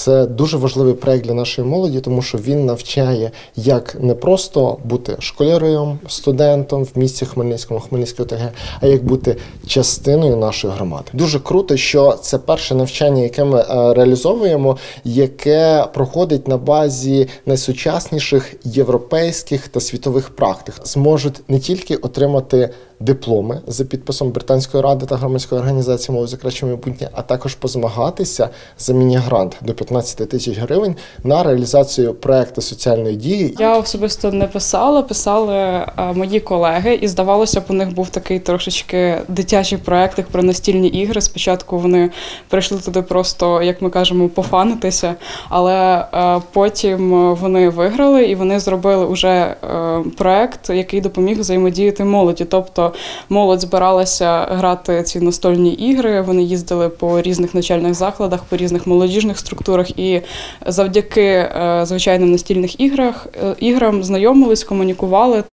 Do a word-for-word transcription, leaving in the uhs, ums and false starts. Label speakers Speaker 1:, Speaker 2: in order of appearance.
Speaker 1: Це дуже важливий проєкт для нашої молоді, тому що він навчає, як не просто бути школярем, студентом в місті Хмельницькому, Хмельницької ОТГ, а як бути частиною нашої громади. Дуже круто, що це перше навчання, яке ми реалізовуємо, яке проходить на базі найсучасніших європейських та світових практик. Зможуть не тільки отримати дипломи за підписом Британської ради та громадської організації «Молодь за краще майбутнє», а також позмагатися за міні-грант до п'ятнадцяти тисяч гривень на реалізацію проєкту соціальної дії.
Speaker 2: Я особисто не писала, писали мої колеги, і здавалося б, у них був такий трошечки дитячий проєкт про настільні ігри. Спочатку вони прийшли туди просто, як ми кажемо, пофанитися, але потім вони виграли і вони зробили вже проєкт, який допоміг взаємодіяти молоді. Тобто молодь збиралася грати ці настольні ігри, вони їздили по різних навчальних закладах, по різних молодіжних структурах і завдяки звичайним настільним іграх, іграм знайомились, комунікували.